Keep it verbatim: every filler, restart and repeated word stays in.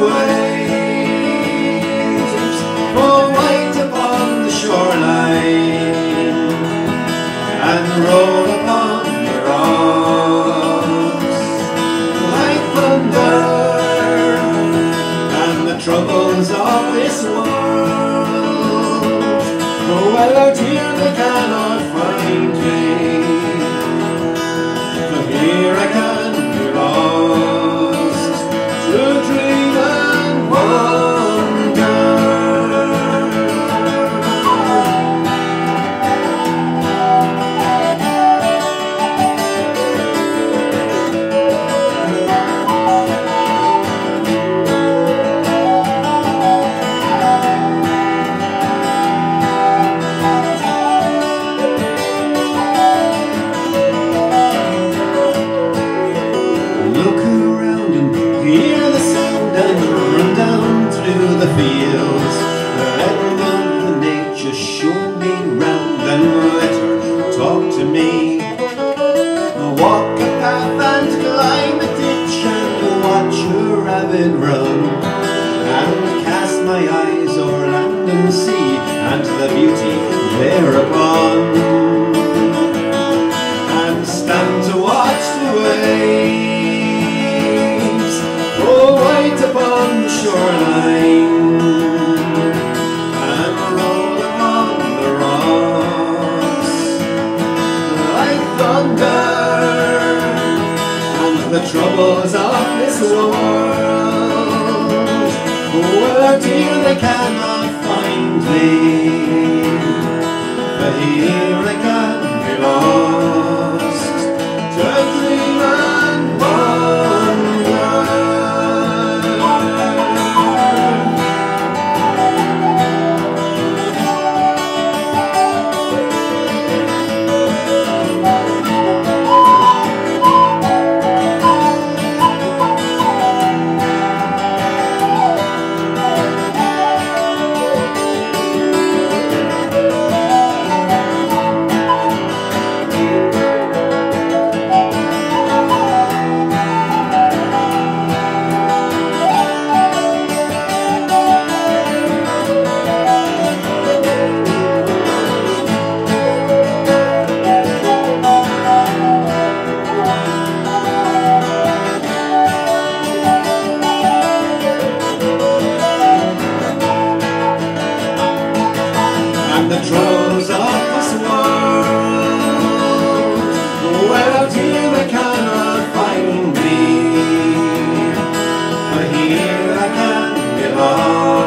waves fall white upon the shoreline and roll upon the rocks like thunder, and the troubles of this world, oh well out here they cannot find me, for here I can be lost to dream and wonder. The fields, let the nature show me round and let her talk to me. Walk a path and climb a ditch and watch a rabbit run, and cast my eyes o'er land and sea and the beauty thereupon, and stand to watch the waves go white upon the shoreline and roll upon the rocks like thunder, and the troubles of this world, oh out here they cannot find me, but here I can be lost to dream and wonder. The troubles of this world, well out here they cannot find me, but here I can be lost.